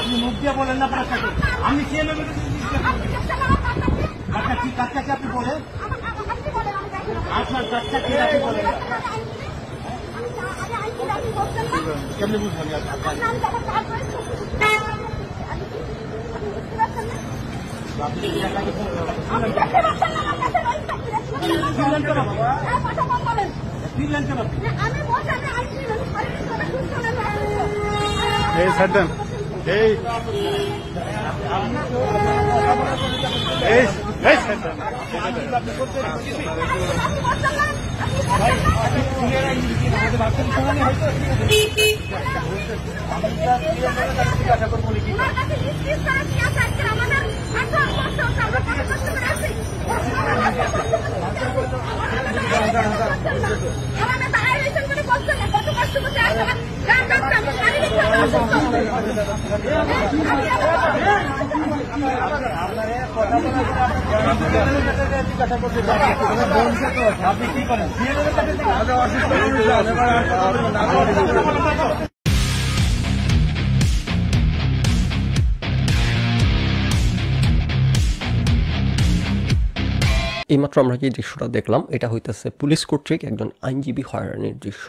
আপনি মুখ দিয়ে বলেন না আপনার সাথে আমি কে নেবে কাজটাকে আপনি বলেন আপনার কাজটাকে আপনি বলেন কেমনি বুঝবেন আপনি কি করেন এইমাত্র আমরা যে দৃশ্যটা দেখলাম এটা হইতেছে পুলিশ কর্তৃক একজন আইনজীবী হয়রানির দৃশ্য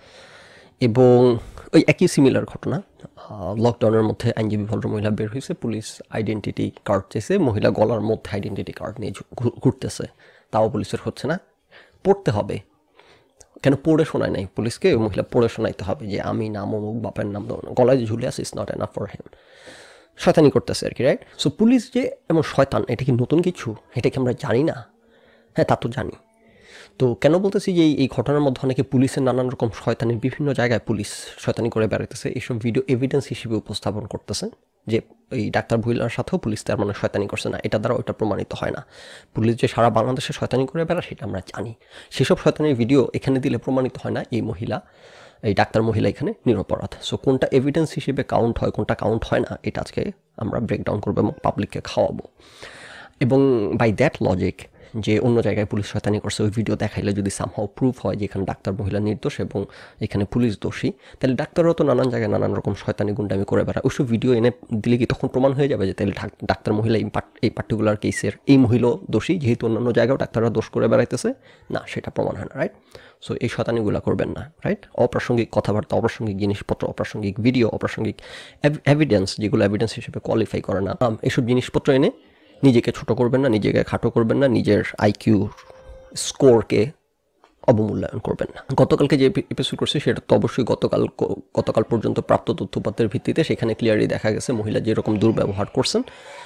এবং ওই একই সিমিলার ঘটনা লকডাউনের মধ্যে আইনজীবী ভদ্রমহিলা বের হয়েছে পুলিশ আইডেন্টিটি কার্ড চেয়েছে মহিলা গলার মধ্যে আইডেন্টিটি কার্ড নিয়ে ঘুরতেছে তাও পুলিশের হচ্ছে না পড়তে হবে কেন পড়ে শোনায় নাই পুলিশকে ওই মহিলা পড়ে শোনাইতে হবে যে আমি নাম অমুক বাপের নাম গলায় যে ঝুলে আছে it's not enough for him শয়তানি করতেছে আর কি রাইট সো পুলিশ যে এমন শয়তান এটা কি নতুন কিছু এটা কি আমরা জানি না হ্যাঁ তা তো জানি তো কেন বলতেছি যে এই ঘটনার মধ্যে অনেকে পুলিশের নানান রকম শয়তানির বিভিন্ন জায়গায় পুলিশ শয়তানি করে বেড়াইতেছে এইসব ভিডিও এভিডেন্স হিসেবে উপস্থাপন করতেছে যে এই ডাক্তার মহিলার সাথেও পুলিশ তার মানে শয়তানি করছে না এটা দ্বারা ওইটা প্রমাণিত হয় না পুলিশ যে সারা বাংলাদেশে শয়তানি করে বেড়ায় সেটা আমরা জানি সেসব শয়তানির ভিডিও এখানে দিলে প্রমাণিত হয় না এই ডাক্তার মহিলা এখানে নিরপরাধ সো কোনটা এভিডেন্স হিসেবে কাউন্ট হয় কোনটা কাউন্ট হয় না এটা আজকে আমরা ব্রেকডাউন করবো এবং পাবলিককে খাওয়াবো এবং বাই দ্যাট লজিক যে অন্য জায়গায় পুলিশ শয়তানি করছে ওই ভিডিও দেখাইলে যদি সামহাও প্রুফ হয় যে এখানে ডাক্তার মহিলা নির্দোষ এবং এখানে পুলিশ দোষী তাহলে ডাক্তাররাও তো নানান জায়গায় নানান রকম শয়তানি গুন্ডামি করে বেড়ায় ওইসব ভিডিও এনে দিলে কি তখন প্রমাণ হয়ে যাবে যে তাহলে ডাক্তার মহিলা এই পার্টিকুলার কেসের এই মহিলা দোষী যেহেতু অন্যান্য জায়গায় ডাক্তাররা দোষ করে বেড়াইতেছে না সেটা প্রমাণ হয় না রাইট সো এই শয়তানিগুলো করবেন না রাইট অপ্রাসঙ্গিক কথাবার্তা অপ্রাসঙ্গিক জিনিসপত্র অপ্রাসঙ্গিক ভিডিও অপ্রাসঙ্গিক এভিডেন্স যেগুলো এভিডেন্স হিসেবে কোয়ালিফাই করে না এইসব জিনিসপত্র এনে নিজেকে ছোট করবেন না নিজেকে খাটো করবেন না নিজের আইকিউ স্কোরকে অবমূল্যায়ন করবেন না গতকালকে যে এপিসোড করছি সেটা তো অবশ্যই গতকাল পর্যন্ত প্রাপ্ত তথ্যপাত্রের ভিত্তিতে সেখানে ক্লিয়ারলি দেখা গেছে মহিলা যেরকম দুর্ব্যবহার করছেন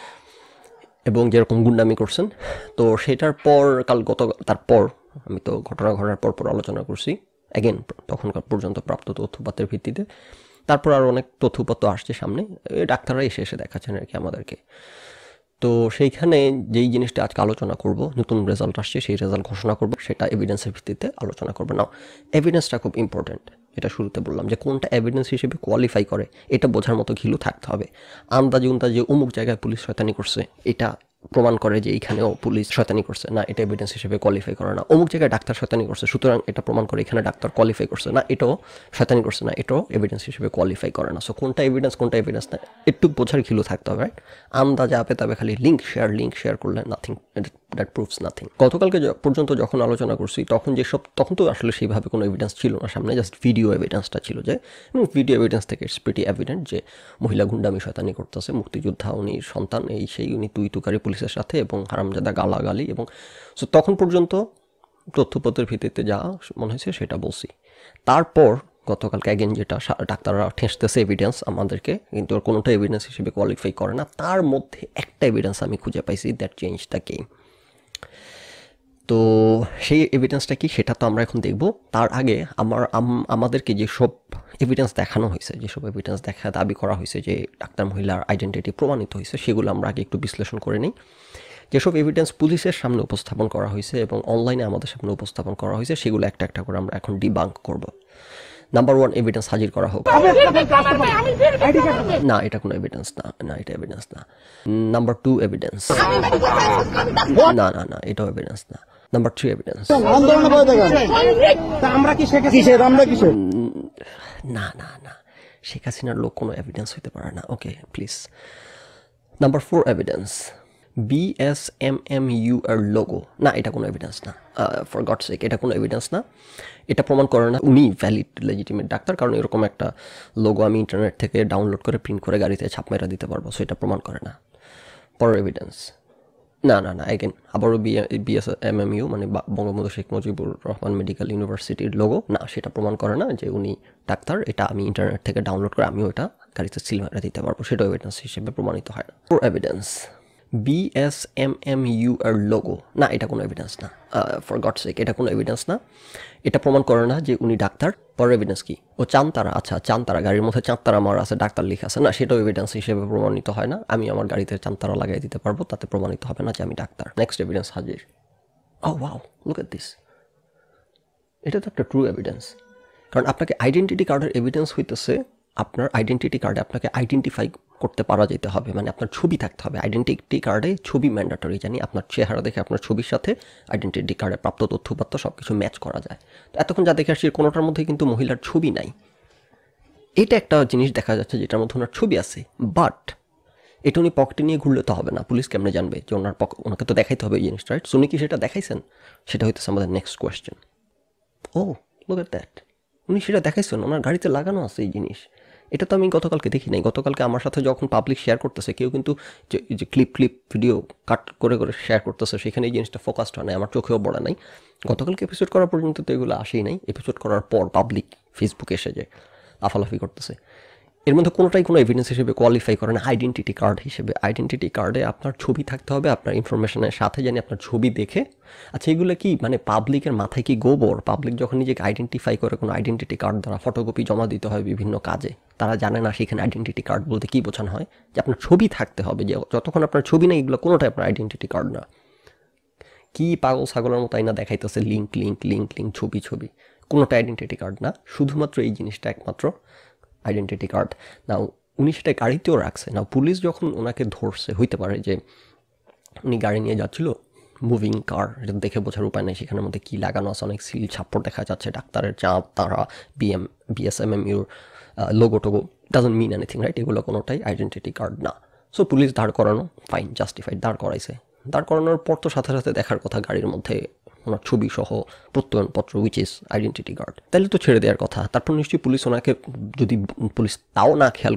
এবং যেরকম গুন্ডামি করছেন তো সেটার পর তারপর আমি তো ঘটনা ঘটার পর আলোচনা করছি অ্যাগেন তখনকার পর্যন্ত প্রাপ্ত তথ্যপাত্রের ভিত্তিতে তারপর আরও অনেক তথ্যপত্র আসছে সামনে ডাক্তাররা এসে দেখাচ্ছেন আর কি আমাদেরকে তো সেইখানে যেই জিনিসটা আজকে আলোচনা করব নতুন রেজাল্ট আসছে সেই রেজাল্ট ঘোষণা করব সেটা এভিডেন্সের ভিত্তিতে আলোচনা করবো না এভিডেন্সটা খুব ইম্পর্টেন্ট এটা শুরুতে বললাম যে কোনটা এভিডেন্স হিসেবে কোয়ালিফাই করে এটা বোঝার মতো ঘিলু থাকতে হবে আন্দাজে অমুক জায়গায় পুলিশ শয়তানি করছে এটা প্রমাণ করে যে এইখানেও পুলিশ শয়তানি করছে না এটা এভিডেন্স হিসেবে কোয়ালিফাই করে না অমুক জায়গায় ডাক্তার শয়তানি করছে সুতরাং এটা প্রমাণ করে এখানে ডাক্তার কোয়ালিফাই করছে না এটাও শয়তানি করছে না এটাও এভিডেন্স হিসেবে কোয়ালিফাই করে না সো কোনটা এভিডেন্স না একটু বোঝার ঘিলু থাকতে হবে রাইট আন্দাজে আপে তবে খালি লিঙ্ক শেয়ার করলে নাথিং দ্যাট প্রুভস নাথিং গতকালকে পর্যন্ত যখন আলোচনা করছি তখন তো আসলে সেইভাবে কোনো এভিডেন্স ছিল না সামনে জাস্ট ভিডিও এভিডেন্সটা ছিল যে এবং ভিডিও এভিডেন্স থেকে ইটস প্রিটি এভিডেন্ট যে মহিলা গুন্ডামি শয়তানি করতেছে মুক্তিযোদ্ধা উনি সন্তান উনি তুকারি পুলিশের সাথে এবং হারামজাদা গালাগালি এবং সো তখন পর্যন্ত তথ্যপত্রের ভিত্তিতে যা মনে হয়েছে সেটা বলছি তারপর গতকালকে অ্যাগেন যেটা ডাক্তাররা ঠেসতেছে এভিডেন্স আমাদেরকে কিন্তু ওর কোনোটা এভিডেন্স হিসেবে কোয়ালিফাই করে না তার মধ্যে একটা এভিডেন্স আমি খুঁজে পাইছি দ্যাট চেঞ্জ দ্য গেম তো সেই এভিডেন্সটা কি সেটা তো আমরা এখন দেখব তার আগে আমাদেরকে যেসব এভিডেন্স দেখানো হয়েছে যেসব এভিডেন্স দাবি করা হয়েছে যে ডাক্তার মহিলার আইডেন্টিটি প্রমাণিত হয়েছে সেগুলো আমরা আগে একটু বিশ্লেষণ করে নিই যেসব এভিডেন্স পুলিশের সামনে উপস্থাপন করা হয়েছে এবং অনলাইনে আমাদের সামনে উপস্থাপন করা হয়েছে সেগুলো একটা একটা করে আমরা এখন ডিবাঙ্ক করব নাম্বার 1 এভিডেন্স হাজির করা হোক না এটা কোনো এভিডেন্স না এটা এভিডেন্স না নাম্বার 2 এভিডেন্স না এটাও এভিডেন্স না নাম্বার 3 এভিডেন্স আমরা কি শিখেছি আমরা কিসের না শেখ হাসিনার লোক কোনো এভিডেন্স হইতে পারে না। Okay please. Number 4 evidence, BSMMU এর লোগো, না এটা কোনো এভিডেন্স না, ফর গড সেক এটা কোনো এভিডেন্স না। এটা প্রমাণ করে না উনি ভ্যালিড লেজিটিমেট ডাক্তার, কারণ এরকম একটা লোগো আমি ইন্টারনেট থেকে ডাউনলোড করে প্রিন্ট করে গাড়িতে ছাপ মেরা দিতে পারবো, সো এটা প্রমাণ করে না। পরের এভিডেন্স, না এগেন আবারও BSMMU মানে বঙ্গবন্ধু শেখ মুজিবুর রহমান মেডিকেল ইউনিভার্সিটির লোগো, না সেটা প্রমাণ করে না যে উনি ডাক্তার। এটা আমি ইন্টারনেট থেকে ডাউনলোড করে আমিও এটা গাড়িতে সিল মেরে দিতে পারবো, সেটাও এভিডেন্স হিসেবে প্রমাণিত হয় না। ফোর এভিডেন্স, BSMMU এর লোগো, না এটা কোনো এভিডেন্স না, ফর গড সেক এটা কোনো এভিডেন্স না। এটা প্রমাণ করে না যে উনি ডাক্তার। পরের এভিডেন্স কি, ও চাঁদতারা, আচ্ছা চাঁদতারা, গাড়ির মধ্যে চাঁদতারা আমার আছে, ডাক্তার লেখা আছে, না সেটাও এভিডেন্স হিসেবে প্রমাণিত হয় না। আমি আমার গাড়িতে চাঁদতারা লাগাই দিতে পারবো, তাতে প্রমাণিত হবে না যে আমি ডাক্তার। নেক্সট এভিডেন্স হাজির। Oh wow, look at this, এটা তো একটা ট্রু এভিডেন্স। কারণ আপনাকে আইডেন্টিটি কার্ডের এভিডেন্স হইতেছে আপনার আইডেন্টিটি কার্ডে আপনাকে আইডেন্টিফাই করতে পারা যেতে হবে, মানে আপনার ছবি থাকতে হবে। আইডেন্টিটি কার্ডে ছবি ম্যান্ডেটরি, জানি আপনার চেহারা দেখে আপনার ছবির সাথে আইডেন্টিটি কার্ডে প্রাপ্ত তথ্য উপাত্ত সব কিছু ম্যাচ করা যায়। তো এতক্ষণ যা দেখে আসছি কোনোটার মধ্যে কিন্তু মহিলার ছবি নাই। এটা একটা জিনিস দেখা যাচ্ছে যেটার মধ্যে ওনার ছবি আছে, বাট এটা উনি পকেটে নিয়ে ঘুরলে তো হবে না, পুলিশ কেমনে জানবে যে ওনাকে তো দেখাইতে হবে এই জিনিসটা, রাইট? উনি কি সেটা দেখাইছেন? সেটা হইতেছে আমাদের next question. Oh look at that, উনি সেটা দেখাইছেন, ওনার গাড়িতে লাগানো আছে এই জিনিস। এটা তো আমি গতকালকে দেখি নাই। গতকালকে আমার সাথে যখন পাবলিক শেয়ার করতেছে কেউ, কিন্তু যে ক্লিপ ভিডিও কাট করে শেয়ার করতেছে, সেখানে এই জিনিসটা ফোকাসড হয় নাই, আমার চোখেও পড়ে নাই। গতকালকে এপিসোড করার পর্যন্ত তো এগুলো আসেই নাই। এপিসোড করার পর পাবলিক ফেসবুকে এসে যে লাফালাফি করতেছে, এর মধ্যে কোনোটাই কোনো এভিডেন্স হিসেবে কোয়ালিফাই করে না আইডেন্টিটি কার্ড হিসেবে। আইডেন্টিটি কার্ডে আপনার ছবি থাকতে হবে, আপনার ইনফরমেশনের সাথে, জানি আপনার ছবি দেখে। আচ্ছা এগুলো কি মানে পাবলিকের মাথায় কি গোবর? পাবলিক যখন নিজেকে আইডেন্টিফাই করে কোনো আইডেন্টিটি কার্ড দ্বারা ফটোকপি জমা দিতে হয় বিভিন্ন কাজে, তারা জানে না সেখানে আইডেন্টিটি কার্ড বলতে কী বোঝানো হয়, যে আপনার ছবি থাকতে হবে। যে যতক্ষণ আপনার ছবি নেই এগুলো কোনোটাই আপনার আইডেন্টিটি কার্ড না। কি পাগল ছাগলের মতো আইনা দেখাইতেছে লিঙ্ক ছবি, কোনোটা আইডেন্টিটি কার্ড না। শুধুমাত্র এই জিনিসটা একমাত্র আইডেন্টিটি কার্ড। নাও উনি সেটা গাড়িতেও রাখছে। নাও পুলিশ যখন ওনাকে ধরছে, হইতে পারে যে উনি গাড়ি নিয়ে যাচ্ছিল, মুভিং কার, এটা দেখে বোঝার উপায় নেই সেখানের মধ্যে কী লাগানো আছে, অনেক সিল ছাপ্পড় দেখা যাচ্ছে, ডাক্তারের চাপ, তারা BSMMUর লোগো টোগো, ডাজন্ট মিন এনিথিং, রাইট? এগুলো কোনোটাই আইডেন্টিটি কার্ড না। সো পুলিশ দাঁড় করানো, ফাইন, জাস্টিফাইড, দাঁড় করাইছে। দাঁড় করানোর পর তো সাথে সাথে দেখার কথা গাড়ির মধ্যে ওনার ছবি সহ প্রত্যয়নপত্র, উইচ ইজ আইডেন্টিটি কার্ড। তাহলে তো ছেড়ে দেওয়ার কথা। তারপর নিশ্চয়ই পুলিশ ওনাকে, যদি পুলিশ তাও না খেয়াল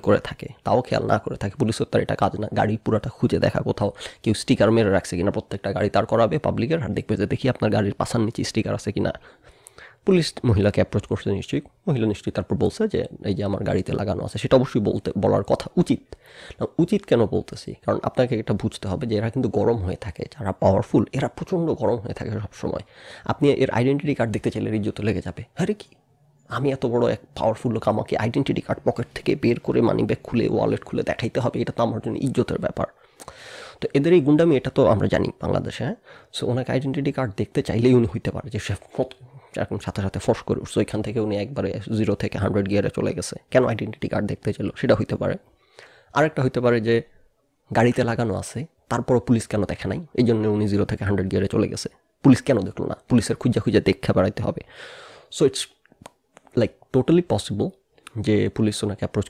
না করে থাকে, পুলিশের তার এটা কাজ না গাড়ি পুরাটা খুঁজে দেখা, কোথাও কেউ স্টিকার মেরে রাখছে কিনা, প্রত্যেকটা গাড়ি তার করাবে পাবলিকের, আর দেখবে যে দেখি আপনার গাড়ির পাশার নিচে স্টিকার আছে কিনা। পুলিশ মহিলাকে অ্যাপ্রোচ করছে নিশ্চয়ই, মহিলা নিশ্চয়ই তারপর বলছে যে এই যে আমার গাড়িতে লাগানো আছে। সেটা অবশ্যই বলার কথা উচিত। উচিত কেন বলতেছি, কারণ আপনাকে এটা বুঝতে হবে যে এরা কিন্তু গরম হয়ে থাকে, যারা পাওয়ারফুল এরা প্রচণ্ড গরম হয়ে থাকে সবসময়। আপনি এর আইডেন্টিটি কার্ড দেখতে চাইলে ইজ্জত লেগে যাবে। আরে কি, আমি এত বড় এক পাওয়ারফুল লোক, আমাকে আইডেন্টিটি কার্ড পকেট থেকে বের করে মানি ব্যাগ খুলে ওয়ালেট খুলে দেখাইতে হবে, এটা তো আমার জন্য ইজ্জতের ব্যাপার। তো এদের এই গুন্ডামি, এটা তো আমরা জানি বাংলাদেশে। হ্যাঁ, সো ওনাকে আইডেন্টিটি কার্ড দেখতে চাইলেই উনি হইতে পারে যে সে এরকম সাথে সাথে ফোর্স করে উঠছে, ওইখান থেকে উনি একবারে 0 থেকে 100 গিয়ারে চলে গেছে। কেন আইডেন্টিটি কার্ড দেখতে ছিল সেটা হইতে পারে। আরেকটা হইতে পারে যে গাড়িতে লাগানো আছে, তারপরও পুলিশ কেন দেখে নাই, এই জন্য উনি 0 থেকে 100 গিয়ারে চলে গেছে। পুলিশ কেন দেখলো না? পুলিশের খুঁজে দেখে বেড়াইতে হবে। So it's like totally possible যে পুলিশ ওনাকে অ্যাপ্রোচ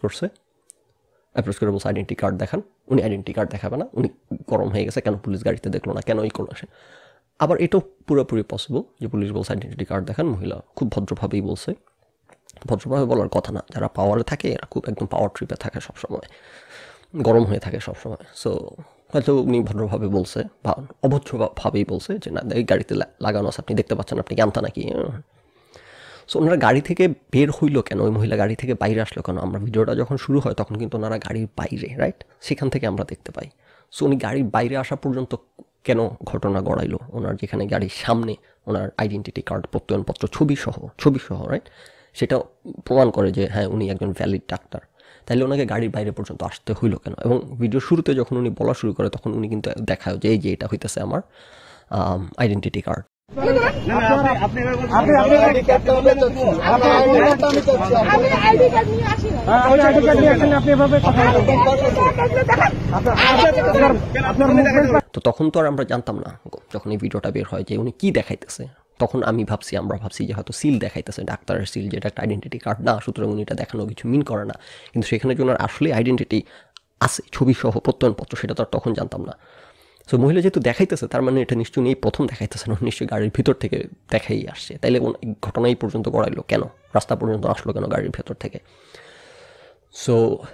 করে বলছে আইডেন্টি কার্ড দেখান, উনি আইডেন্টি কার্ড দেখাবে না, উনি গরম হয়ে গেছে, কেন পুলিশ গাড়িতে দেখলো না, কেন এই করলো সে। আবার এটাও পুরোপুরি পসিবল যে পুলিশ বলছে আইডেন্টি কার্ড দেখান, মহিলা খুব ভদ্রভাবেই বলছে। ভদ্রভাবে বলার কথা না, যারা পাওয়ারে থাকে এরা খুব একদম পাওয়ার ট্রিপে থাকে সবসময়, গরম হয়ে থাকে সবসময়। সো হয়তো উনি ভদ্রভাবে বলছে বা অভদ্রভাবেই বলছে যে না, এই গাড়িতে লাগানো আছে, আপনি দেখতে পাচ্ছেন, আপনি জানতা নাকি। সো ওনারা গাড়ি থেকে বের হইলো কেন, ওই মহিলা গাড়ি থেকে বাইরে আসলো কেন? আমরা ভিডিওটা যখন শুরু হয় তখন কিন্তু ওনারা গাড়ির বাইরে, রাইট? সেখান থেকে আমরা দেখতে পাই। সো উনি গাড়ির বাইরে আসা পর্যন্ত কেন ঘটনা গড়াইলো? ওনার যেখানে গাড়ির সামনে ওনার আইডেন্টিটি কার্ড, প্রত্যয়নপত্র, ছবি সহ, রাইট? সেটা প্রমাণ করে যে হ্যাঁ উনি একজন ভ্যালিড ডাক্তার। তাইলে ওনাকে গাড়ির বাইরে পর্যন্ত আসতে হইলো কেন? এবং ভিডিও শুরুতে যখন উনি বলা শুরু করে তখন উনি কিন্তু দেখায় যে এই যে এটা হইতেছে আমার আইডেন্টিটি কার্ড। তো তখন তো আর আমরা জানতাম না যখন এই ভিডিওটা বের হয় যে উনি কি দেখাইতেছে। তখন আমরা ভাবছি যে হয়তো সিল দেখাইতেছে, ডাক্তারের সিল, যেটা একটা আইডেন্টিটি কার্ড না, সুতরাং উনি এটা দেখানো কিছু মিন করে না। কিন্তু সেখানে যে ওনার আসলে আইডেন্টিটি আছে, ছবি সহ প্রত্যয়নপত্র, সেটা তো আর তখন জানতাম না। সো মহিলা যেহেতু দেখাইতেছে, তার মানে এটা নিশ্চয়ই এই প্রথম দেখাইতেছে না, নিশ্চয়ই গাড়ির ভিতর থেকে দেখাই আসছে। তাইলে ঘটনা এই পর্যন্ত গড়াইলো কেন, রাস্তা পর্যন্ত আসলো কেন গাড়ির ভেতর থেকে? সো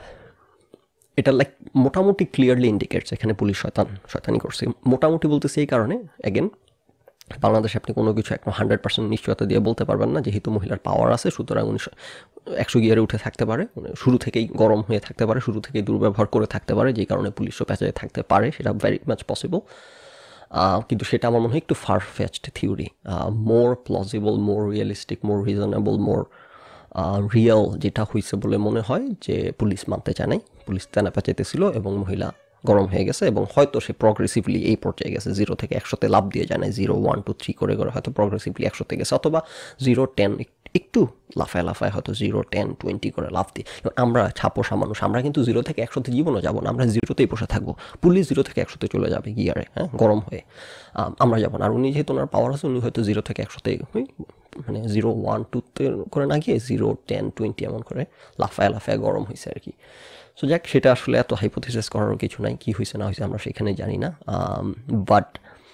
এটা লাইক মোটামুটি ক্লিয়ারলি ইন্ডিকেটস এখানে পুলিশ শয়তানি করছে। মোটামুটি বলতেছে এই কারণে, অ্যাগেন বাংলাদেশে আপনি কোনো কিছু একদম 100% নিশ্চয়তা দিয়ে বলতে পারবেন না। যেহেতু মহিলার পাওয়ার আছে, সুতরাং উনি 100 গিয়ারে উঠে থাকতে পারে, শুরু থেকেই গরম হয়ে থাকতে পারে, শুরু থেকেই দুর্ব্যবহার করে থাকতে পারে, যেই কারণে পুলিশও পেঁচায় থাকতে পারে, সেটা ভেরি মাচ পসিবল। কিন্তু সেটা আমার মনে হয় একটু far fetched theory. More plausible, more realistic, more reasonable, more real যেটা হয়েছে বলে মনে হয় যে পুলিশ মানতে চায় নাই, পুলিশ তেনা পেঁচাইতেছিল এবং মহিলা গরম হয়ে গেছে, এবং হয়তো সে প্রগ্রেসিভলি এই পর্যায়ে গেছে, 0 থেকে 100-তে লাভ দিয়ে যায় না, 0, 1, 2, 3 করে হয়তো প্রগ্রেসিভলি 100-তে গেছে, অথবা 0, 10 একটু লাফায় হয়তো 0, 10, 20 করে লাভ দিয়ে। আমরা ছাপোষা মানুষ, আমরা কিন্তু 0 থেকে 100-তে জীবনও যাবো না, আমরা 0-তেই বসে থাকবো। পুলিশ 0 থেকে 100-তে চলে যাবে গিয়ারে, হ্যাঁ, গরম হয়ে, আমরা যাবো না। আর উনি যেহেতু ওনার পাওয়ার আছে, উনি হয়তো 0 থেকে 100-তে মানে 0, 1, 2-তে করে না গিয়ে 0, 10, 20 এমন করে লাফায় গরম হয়েছে আর কি। সো যাক, সেটা আসলে এত হাইপোথিসিস করারও কিছু নাই, কি হয়েছে না হয়েছে আমরা সেখানে জানি না। বাট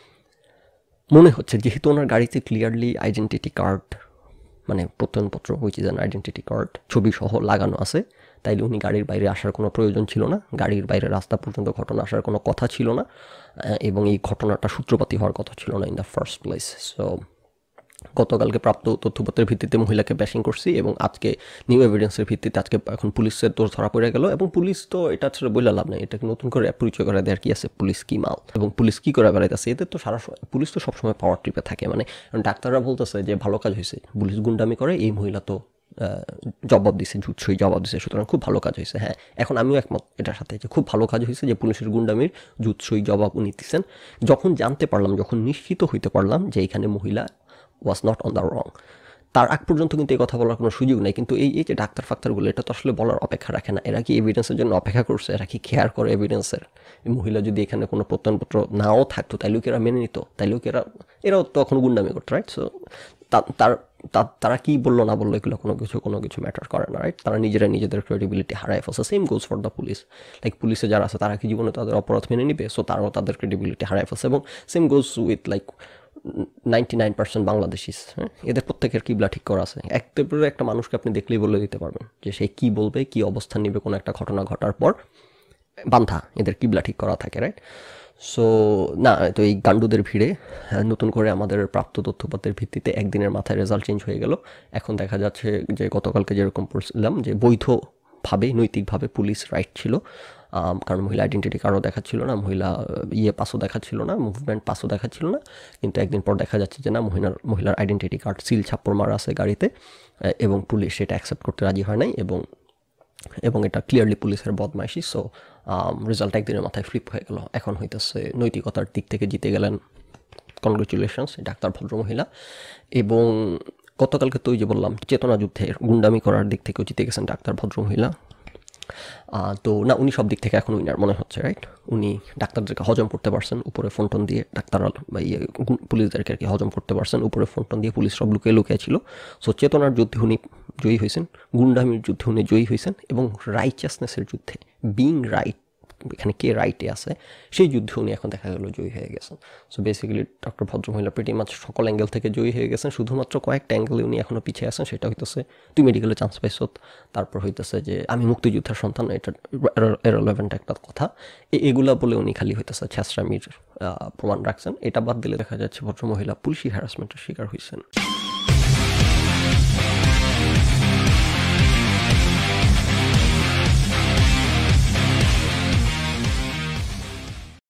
মনে হচ্ছে যেহেতু ওনার গাড়িতে ক্লিয়ারলি আইডেন্টিটি কার্ড, মানে প্রত্যয়নপত্র, which is an identity card, ছবি সহ লাগানো আছে, তাইলে উনি গাড়ির বাইরে আসার কোনো প্রয়োজন ছিল না, গাড়ির বাইরে রাস্তা পর্যন্ত ঘটনা আসার কোনো কথা ছিল না, এবং এই ঘটনাটা সূত্রপাতী হওয়ার কথা ছিল না in the first place. So গতকালকে প্রাপ্ত তথ্যপত্রের ভিত্তিতে মহিলাকে ব্যাশিং করছি, এবং আজকে নিউ এভিডেন্সের ভিত্তিতে আজকে এখন পুলিশের দোষ ধরা পড়ে গেল, এবং পুলিশ তো এটা আসলে বলে লাভ নেই, এটাকে নতুন করে পরিচয় করে দেওয়ার কি আছে, পুলিশ কি মাল এবং পুলিশ কি করে বেড়াইতেছে, এদের তো সারা পুলিশ তো সবসময় পাওয়ার ট্রিপে থাকে। মানে ডাক্তাররা বলতেছে যে ভালো কাজ হয়েছে, পুলিশ গুন্ডামি করে, এই মহিলা তো জবাব দিছে, জুৎসই জবাব দিছে, সুতরাং খুব ভালো কাজ হয়েছে। হ্যাঁ, এখন আমিও একমত এটার সাথে যে খুব ভালো কাজ হয়েছে যে পুলিশের গুন্ডামির জুৎসই জবাব উনি দিচ্ছেন। যখন জানতে পারলাম, যখন নিশ্চিত হইতে পারলাম যে এখানে মহিলা was not on the wrong, তার আগ পর্যন্ত কিন্তু এই কথা বলার কোনো সুযোগ নেই। কিন্তু এই যে ডাক্তার ফাক্তারগুলো, এটা তো আসলে বলার অপেক্ষা রাখে না। এরা কি এভিডেন্সের জন্য অপেক্ষা করছে? এরা কি কেয়ার করে এভিডেন্সের? মহিলা যদি এখানে কোনো প্রত্যয়নপত্র নাও থাকতো, তাইলেও কি এরা মেনে নিত? তাইলেও কি এরাও তো এখন গুন্ডামি করতো, রাইট? সো তারা কি বললো না বললো, এগুলো কোনো কিছু ম্যাটার করে না, রাইট? তারা নিজেদের ক্রেডিবিলিটি হারায় ফেলছে। Same goes for the police. Like পুলিশে যারা আছে, তারা কি জীবনে তাদের অপরাধ মেনে নিবে? সো তারাও তাদের ক্রেডিবিলিটি হারায় ফেলছে। এবং same goes with like 99% Bangladeshis, হ্যাঁ, এদের প্রত্যেকের কিবলা ঠিক করা আছে। একটা মানুষকে আপনি দেখলেই বলে দিতে পারবেন যে সে কি বলবে, কি অবস্থান নেবে কোনো একটা ঘটনা ঘটার পর, বান্ধা, এদের কিবলা ঠিক করা থাকে, রাইট? সো না, তো এই গান্ডুদের ভিড়ে নতুন করে আমাদের প্রাপ্ত তথ্যপত্রের ভিত্তিতে একদিনের মাথায় রেজাল্ট চেঞ্জ হয়ে গেল। এখন দেখা যাচ্ছে যে গতকালকে যেরকম পড়ছিলাম যে বৈধভাবে, নৈতিকভাবে পুলিশ রাইট ছিল, কারণ মহিলা আইডেন্টিটি কার্ডও দেখাচ্ছিল না, মহিলা পাসও দেখাচ্ছিল না, মুভমেন্ট পাসও দেখাচ্ছিল না। কিন্তু একদিন পর দেখা যাচ্ছে যে না, মহিলার আইডেন্টিটি কার্ড সিল ছাপ্পর মারা আছে গাড়িতে, এবং পুলিশ সেটা অ্যাকসেপ্ট করতে রাজি হয় নাই, এবং এটা ক্লিয়ারলি পুলিশের বদমাইশি। সো রেজাল্ট একদিনের মাথায় ফ্লিপ হয়ে গেল। এখন হইতেছে নৈতিকতার দিক থেকে জিতে গেলেন, কনগ্রেচুলেশনস ডাক্তার ভদ্রমহিলা। এবং গতকালকে তো ওই যে বললাম, চেতনা যুদ্ধের গুন্ডামি করার দিক থেকেও জিতে গেছেন ডাক্তার ভদ্রমহিলা। তো না, উনি সব দিক থেকে এখন উইনার মনে হচ্ছে, রাইট? উনি ডাক্তারদেরকে হজম করতে পারছেন উপরে ফোনটন দিয়ে, ডাক্তাররা বা পুলিশদেরকে আর কি হজম করতে পারছেন উপরে ফোনটন দিয়ে, পুলিশ সব লুকিয়ে ছিল। সো চেতনার যুদ্ধে উনি জয়ী হয়েছেন, গুন্ডামির যুদ্ধে উনি জয়ী হয়েছেন, এবং রাইচাসনেসের যুদ্ধে, বিং রাইট, এখানে কে রাইটে আছে, সেই যুদ্ধে উনি এখন দেখা গেল জয়ী হয়ে গেছেন। সো বেসিক্যালি ডক্টর ভদ্রমহিলা প্রিটি মাছ সকল অ্যাঙ্গেল থেকে জয়ী হয়ে গেছেন। শুধুমাত্র কয়েকটা অ্যাঙ্গেলে উনি এখনও পিছিয়ে আছেন। সেটা হইতেছে তুই মেডিকেলে চান্স পাইছ, তারপর হইতেছে যে আমি মুক্তিযুদ্ধের সন্তান, এটা ইররিলেভেন্ট একটা কথা, এগুলা বলে উনি খালি হইতেছে ছ্যাঁচড়ামির প্রমাণ রাখছেন। এটা বাদ দিলে দেখা যাচ্ছে ভদ্রমহিলা পুলিশি হ্যারাসমেন্টের শিকার হয়েছেন।